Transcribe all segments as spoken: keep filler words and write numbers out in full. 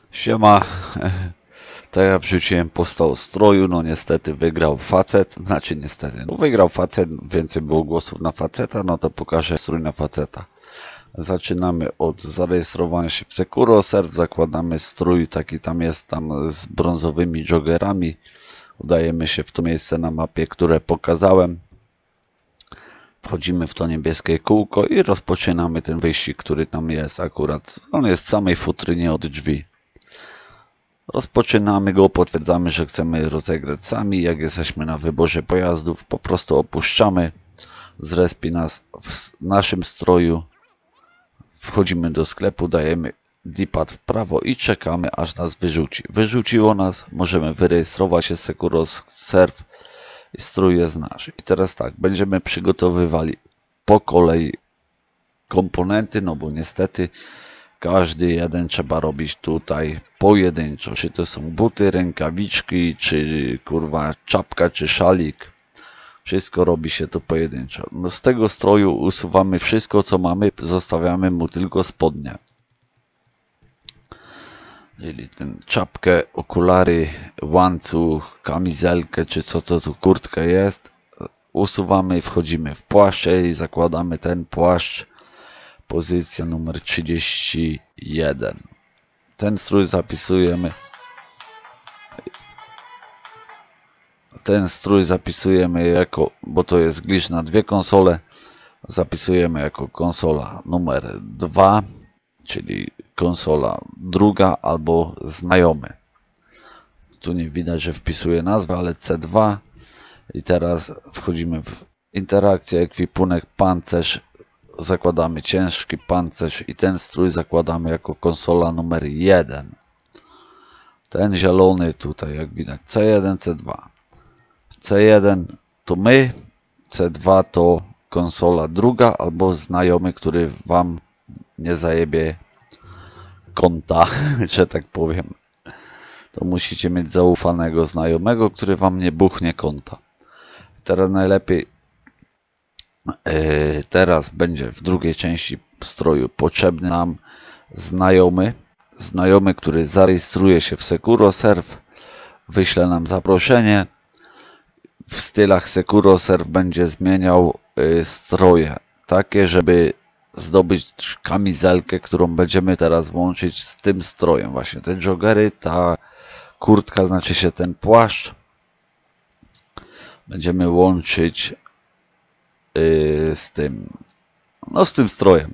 Siema. Tak jak wrzuciłem posta o stroju, no niestety wygrał facet, znaczy niestety, no wygrał facet, więcej było głosów na faceta, no to pokażę strój na faceta. Zaczynamy od zarejestrowania się w SecuroServ, zakładamy strój, taki tam jest, tam z brązowymi joggerami. Udajemy się w to miejsce na mapie, które pokazałem. Wchodzimy w to niebieskie kółko i rozpoczynamy ten wyścig, który tam jest akurat. On jest w samej futrynie od drzwi. Rozpoczynamy go, potwierdzamy, że chcemy rozegrać sami. Jak jesteśmy na wyborze pojazdów, po prostu opuszczamy. Zrespi nas w naszym stroju. Wchodzimy do sklepu, dajemy D-pad w prawo i czekamy, aż nas wyrzuci. Wyrzuciło nas, możemy wyrejestrować się z SecuroServ i strój jest nasz. I teraz tak, będziemy przygotowywali po kolei komponenty, no bo niestety każdy jeden trzeba robić tutaj pojedynczo. Czy to są buty, rękawiczki, czy kurwa czapka, czy szalik. Wszystko robi się to pojedynczo. No z tego stroju usuwamy wszystko, co mamy, zostawiamy mu tylko spodnie. Czyli ten czapkę, okulary, łańcuch, kamizelkę, czy co to tu kurtkę jest. Usuwamy i wchodzimy w płaszcze i zakładamy ten płaszcz. Pozycja numer trzydzieści jeden. Ten strój zapisujemy. Ten strój zapisujemy jako, bo to jest glitch na dwie konsole. Zapisujemy jako konsola numer dwa, czyli konsola druga albo znajomy. Tu nie widać, że wpisuję nazwę, ale C dwa. I teraz wchodzimy w interakcję, ekwipunek, pancerz. Zakładamy ciężki pancerz i ten strój zakładamy jako konsola numer jeden. Ten zielony tutaj, jak widać, C jeden, C dwa. C jeden to my, C dwa to konsola druga albo znajomy, który wam nie zajebie konta, że tak powiem. To musicie mieć zaufanego znajomego, który wam nie buchnie konta. Teraz najlepiej Yy, teraz będzie w drugiej części stroju potrzebny nam znajomy, znajomy, który zarejestruje się w SecuroServ, wyśle nam zaproszenie. W stylach SecuroServ będzie zmieniał yy, stroje, takie, żeby zdobyć kamizelkę, którą będziemy teraz łączyć z tym strojem. Właśnie te joggery, ta kurtka, znaczy się ten płaszcz, będziemy łączyć z tym, no z tym strojem.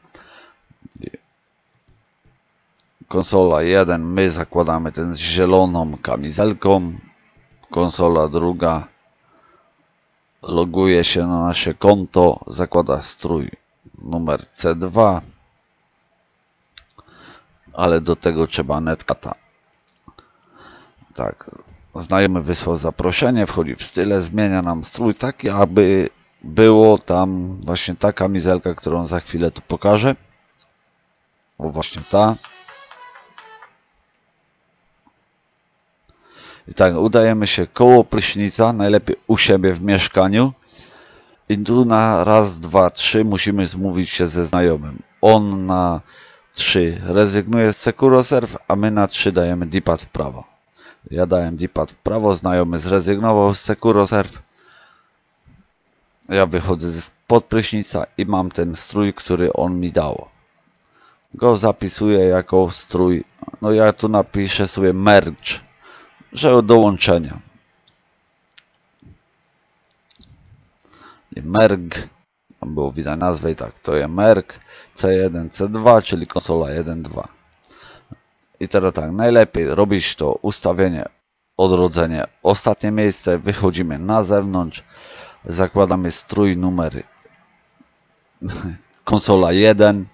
Konsola jeden, my zakładamy ten z zieloną kamizelką. Konsola druga loguje się na nasze konto, zakłada strój numer C dwa, ale do tego trzeba netkata. Tak, znajomy wysłał zaproszenie, wchodzi w style, zmienia nam strój taki, aby było tam właśnie ta kamizelka, którą za chwilę tu pokażę. O, właśnie ta. I tak, udajemy się koło prysznica, najlepiej u siebie w mieszkaniu. I tu na raz, dwa, trzy musimy zmówić się ze znajomym. On na trzy rezygnuje z SecuroServ, a my na trzy dajemy D-pad w prawo. Ja dałem D-pad w prawo, znajomy zrezygnował z SecuroServ. Ja wychodzę spod prysznica i mam ten strój, który on mi dał. Go zapisuję jako strój. No ja tu napiszę sobie merge, że do łączenia. I merg, tam było widać nazwę i tak, to jest merg C jeden, C dwa, czyli konsola jeden, dwa. I teraz tak, najlepiej robić to ustawienie, odrodzenie, ostatnie miejsce, wychodzimy na zewnątrz. Zakładamy strój numer konsola jeden,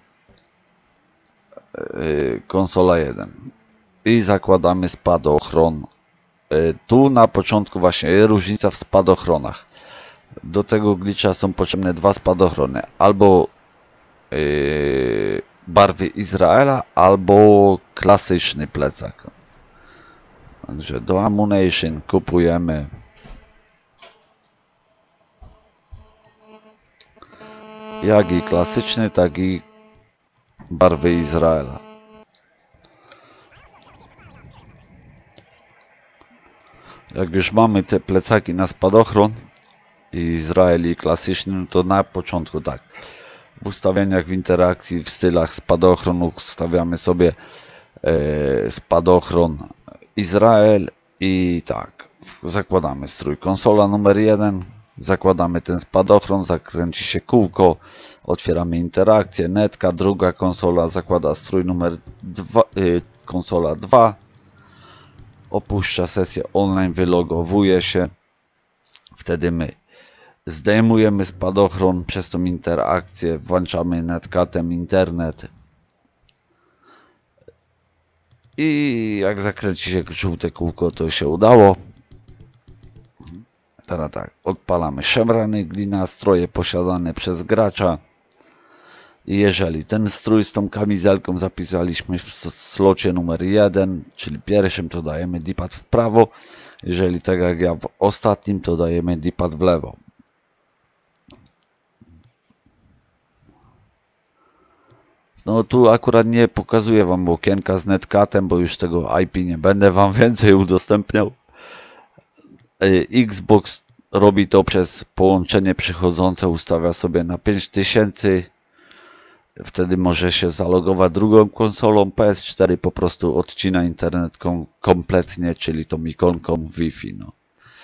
konsola jeden i zakładamy spadochron. Tu na początku właśnie jest różnica w spadochronach. Do tego glitcha są potrzebne dwa spadochrony, albo yy, barwy Izraela, albo klasyczny plecak. Także do Ammunition kupujemy jak i klasyczny, tak i barwy Izraela. Jak już mamy te plecaki na spadochron Izraeli klasyczny, no to na początku tak. W ustawieniach, w interakcji, w stylach spadochronu ustawiamy sobie e, spadochron Izrael i tak. Zakładamy strój konsola numer jeden. Zakładamy ten spadochron, zakręci się kółko, otwieramy interakcję, netka, druga konsola zakłada strój numer dwa, y, konsola dwa, opuszcza sesję online, wylogowuje się, wtedy my zdejmujemy spadochron przez tą interakcję, włączamy netcatem internet i jak zakręci się żółte kółko, to się udało. Teraz tak, odpalamy szemrany glina, stroje posiadane przez gracza i jeżeli ten strój z tą kamizelką zapisaliśmy w slocie numer jeden, czyli pierwszym, to dajemy D-pad w prawo, jeżeli tak jak ja w ostatnim, to dajemy D-pad w lewo. No tu akurat nie pokazuję wam okienka z netcatem, bo już tego I P nie będę wam więcej udostępniał. Xbox robi to przez połączenie przychodzące, ustawia sobie na pięć tysięcy, wtedy może się zalogować drugą konsolą. P S cztery po prostu odcina internet kom kompletnie, czyli tą ikonką Wi-Fi. No.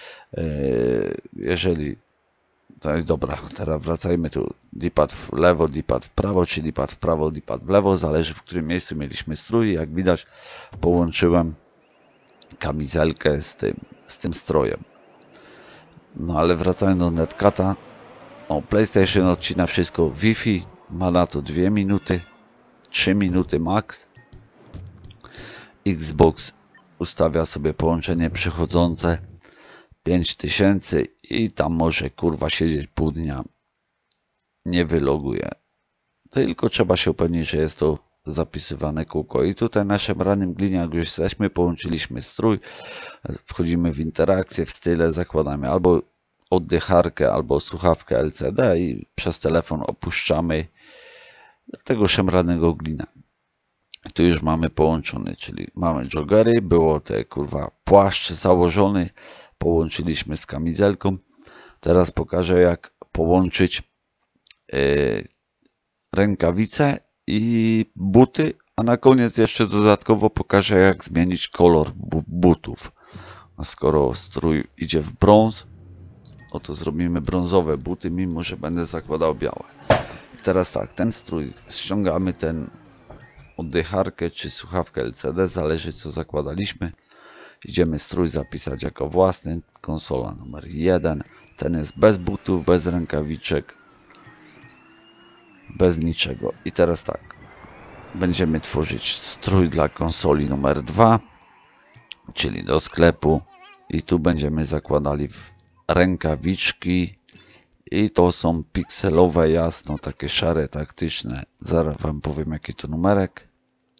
Jeżeli to jest dobra, teraz wracajmy tu, D-pad w lewo, D-pad w prawo, czy D-pad w prawo, D-pad w lewo, zależy w którym miejscu mieliśmy strój. Jak widać, połączyłem kamizelkę z tym, z tym strojem. No ale wracając do netcata, o, PlayStation odcina wszystko Wi-Fi, ma na to dwie minuty, trzy minuty max. Xbox ustawia sobie połączenie przychodzące pięć tysięcy i tam może kurwa siedzieć pół dnia, nie wyloguje. Tylko trzeba się upewnić, że jest to zapisywane kółko. I tutaj na szemranym glinie, jak już jesteśmy, połączyliśmy strój, wchodzimy w interakcję, w style, zakładamy albo oddycharkę, albo słuchawkę L C D i przez telefon opuszczamy tego szemranego glina. Tu już mamy połączony, czyli mamy joggery, było te kurwa płaszcz założony, połączyliśmy z kamizelką. Teraz pokażę, jak połączyć yy, rękawice i buty, a na koniec jeszcze dodatkowo pokażę, jak zmienić kolor butów. A skoro strój idzie w brąz, oto zrobimy brązowe buty, mimo że będę zakładał białe. I teraz tak, ten strój, ściągamy ten oddycharkę czy słuchawkę L C D, zależy co zakładaliśmy. Idziemy strój zapisać jako własny, konsola numer jeden. Ten jest bez butów, bez rękawiczek, bez niczego. I teraz tak, będziemy tworzyć strój dla konsoli numer dwa, czyli do sklepu i tu będziemy zakładali rękawiczki i to są pikselowe, jasno, takie szare, taktyczne. Zaraz wam powiem, jaki to numerek.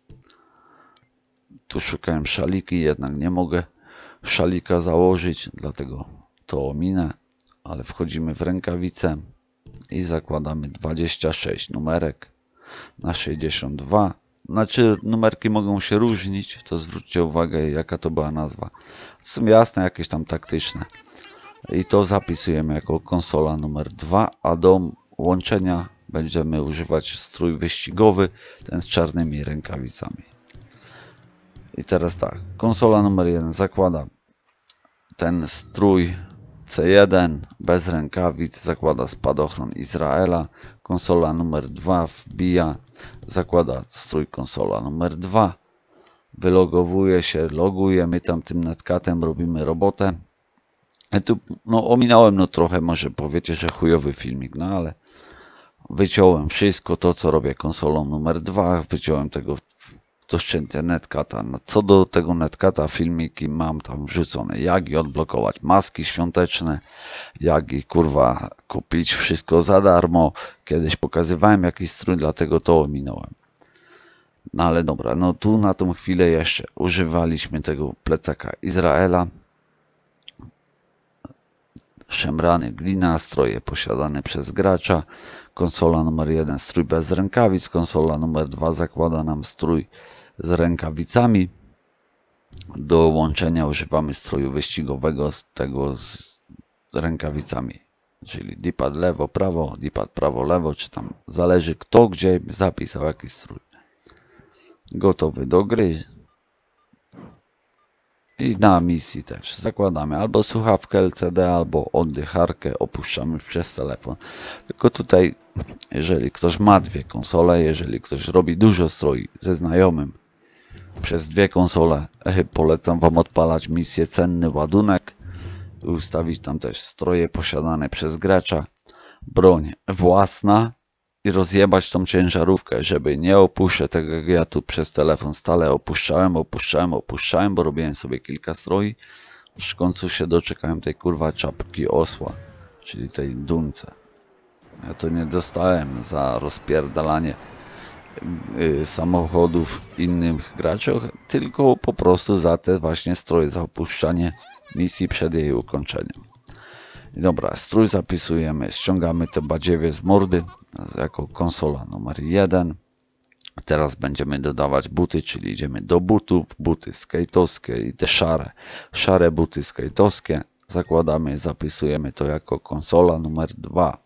Tu szukałem szaliki, jednak nie mogę szalika założyć, dlatego to ominę, ale wchodzimy w rękawice i zakładamy dwadzieścia sześć numerek na sześćdziesiąt dwa. Znaczy numerki mogą się różnić, to zwróćcie uwagę, jaka to była nazwa. To są jasne, jakieś tam taktyczne. I to zapisujemy jako konsola numer dwa, a do łączenia będziemy używać strój wyścigowy, ten z czarnymi rękawicami. I teraz tak, konsola numer jeden zakłada ten strój C jeden bez rękawic, zakłada spadochron Izraela. Konsola numer dwa wbija, zakłada strój konsola numer dwa, wylogowuje się, loguje, my tam tym netcatem robimy robotę. I tu no, ominąłem no trochę, może powiecie, że chujowy filmik, no ale wyciąłem wszystko to, co robię konsolą numer dwa, wyciąłem tego doszczętnie netcata. No, co do tego netcata, filmiki mam tam wrzucone, jak i odblokować maski świąteczne, jak i kurwa kupić wszystko za darmo. Kiedyś pokazywałem jakiś strój, dlatego to ominąłem. No ale dobra, no tu na tą chwilę jeszcze używaliśmy tego plecaka Izraela. Szemrany glina, stroje posiadane przez gracza. Konsola numer jeden strój bez rękawic, konsola numer dwa zakłada nam strój z rękawicami. Do łączenia używamy stroju wyścigowego z tego z rękawicami, czyli D-pad lewo, prawo, D-pad prawo, lewo, czy tam zależy kto gdzie zapisał jaki strój. Gotowy do gry. I na misji też zakładamy albo słuchawkę L C D, albo oddycharkę, opuszczamy przez telefon. Tylko tutaj, jeżeli ktoś ma dwie konsole, jeżeli ktoś robi dużo stroi ze znajomym przez dwie konsole, polecam wam odpalać misję Cenny Ładunek, ustawić tam też stroje posiadane przez gracza, broń własna i rozjebać tą ciężarówkę, żeby nie opuszczę tego, jak ja tu przez telefon stale opuszczałem, opuszczałem, opuszczałem, bo robiłem sobie kilka stroi. W końcu się doczekałem tej kurwa czapki osła, czyli tej dunce. Ja to nie dostałem za rozpierdalanie yy, samochodów innych graczów, tylko po prostu za te właśnie stroje, za opuszczanie misji przed jej ukończeniem. Dobra, strój zapisujemy, ściągamy te badziewie z mordy jako konsola numer jeden. Teraz będziemy dodawać buty, czyli idziemy do butów, buty skate'owskie i te szare, szare buty skate'owskie. Zakładamy, zapisujemy to jako konsola numer dwa.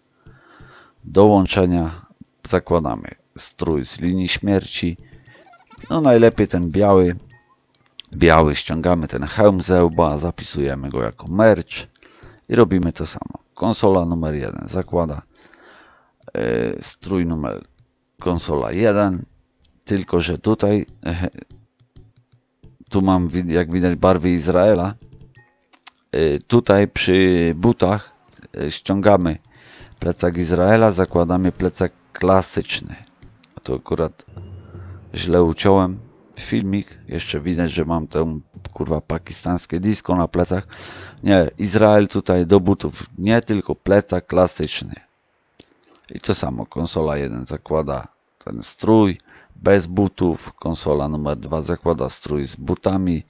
Do łączenia zakładamy strój z linii śmierci. No najlepiej ten biały. Biały ściągamy ten hełm ze łba, zapisujemy go jako merch. I robimy to samo. Konsola numer jeden zakłada yy, strój numer konsola jeden, tylko że tutaj yy, tu mam jak widać barwy Izraela. Yy, tutaj przy butach yy, ściągamy plecak Izraela, zakładamy plecak klasyczny. To akurat źle uciąłem filmik, jeszcze widać, że mam tę kurwa pakistańskie disco na plecach. Nie, Izrael tutaj do butów, nie tylko plecak klasyczny. I to samo, konsola jeden zakłada ten strój bez butów, konsola numer dwa zakłada strój z butami.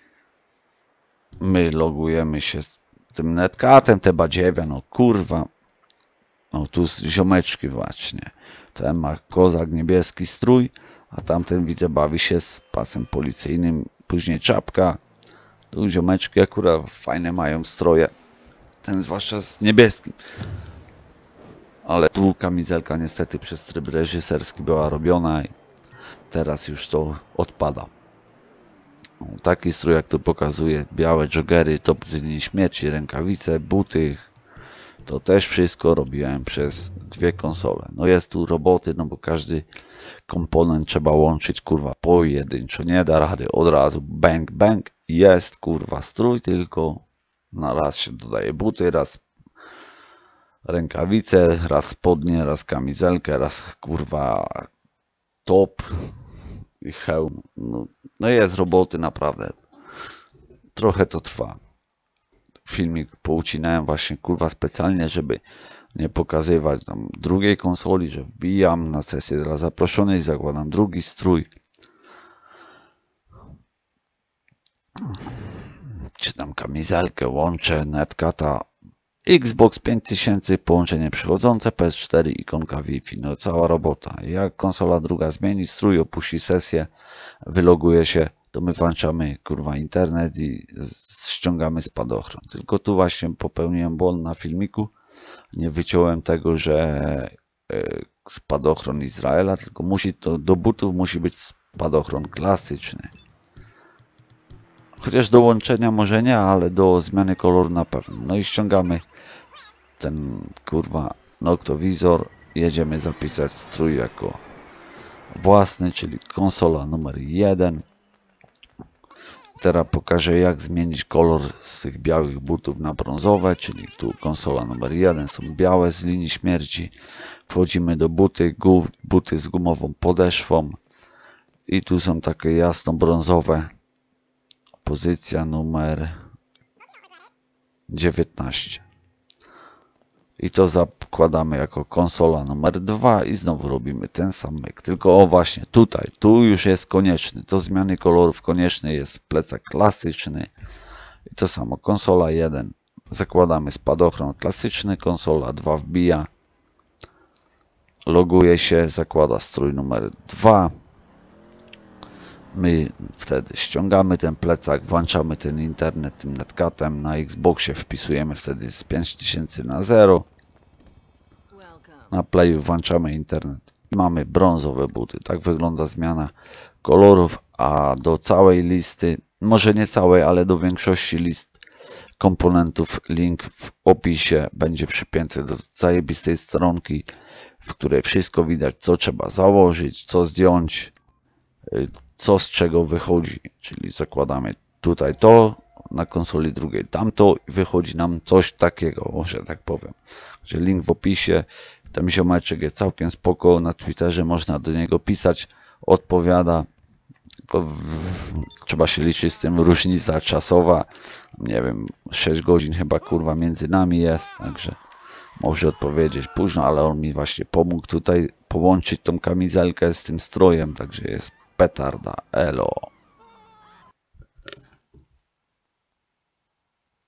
My logujemy się z tym netcatem, te badziewia, no kurwa. No tu ziomeczki właśnie. Ten ma kozak niebieski strój, a tamten widzę bawi się z pasem policyjnym, później czapka. Tu ziomeczki akurat fajne mają stroje, ten zwłaszcza z niebieskim. Ale tu kamizelka niestety przez tryb reżyserski była robiona i teraz już to odpada. Taki strój jak tu pokazuje, białe joggery, top z linii śmierci, rękawice, buty. To też wszystko robiłem przez dwie konsole. No jest tu roboty, no bo każdy komponent trzeba łączyć kurwa pojedynczo. Nie da rady od razu bang bang. Jest kurwa strój, tylko na raz się dodaje buty, raz rękawice, raz spodnie, raz kamizelkę, raz kurwa top i hełm. No, no jest roboty naprawdę. Trochę to trwa. Filmik poucinałem właśnie kurwa specjalnie, żeby nie pokazywać tam drugiej konsoli, że wbijam na sesję dla zaproszonych, zakładam drugi strój. Czy tam kamizelkę, łączę, netcata, Xbox pięć tysięcy, połączenie przechodzące, P S cztery, ikonka Wi-Fi, no cała robota. Jak konsola druga zmieni strój, opuści sesję, wyloguje się, to my włączamy kurwa internet i ściągamy spadochron. Tylko tu właśnie popełniłem błąd na filmiku, nie wyciąłem tego, że spadochron Izraela, tylko musi to do butów musi być spadochron klasyczny. Chociaż do łączenia może nie, ale do zmiany koloru na pewno. No i ściągamy ten kurwa noktowizor. Jedziemy zapisać strój jako własny, czyli konsola numer jeden. Teraz pokażę jak zmienić kolor z tych białych butów na brązowe, czyli tu konsola numer jeden, są białe z linii śmierci. Wchodzimy do buty, buty z gumową podeszwą i tu są takie jasno-brązowe. Pozycja numer dziewiętnaście. I to zakładamy jako konsola numer dwa i znowu robimy ten sam myk. Tylko o właśnie tutaj, tu już jest konieczny. Do zmiany kolorów konieczny jest plecak klasyczny. I to samo, konsola jeden. Zakładamy spadochron klasyczny, konsola dwa wbija. Loguje się, zakłada strój numer dwa. My wtedy ściągamy ten plecak, włączamy ten internet tym netcatem, na Xboxie wpisujemy wtedy z pięć tysięcy na zero, na Playu włączamy internet i mamy brązowe buty. Tak wygląda zmiana kolorów, a do całej listy, może nie całej, ale do większości list komponentów link w opisie będzie przypięty do zajebistej stronki, w której wszystko widać, co trzeba założyć, co zdjąć, co z czego wychodzi, czyli zakładamy tutaj to, na konsoli drugiej tamto i wychodzi nam coś takiego, że tak powiem. Że link w opisie, ten ziomeczek jest całkiem spoko, na Twitterze można do niego pisać, odpowiada. Trzeba się liczyć z tym, różnica czasowa, nie wiem, sześć godzin chyba kurwa między nami jest, także może odpowiedzieć późno, ale on mi właśnie pomógł tutaj połączyć tą kamizelkę z tym strojem, także jest petarda, elo.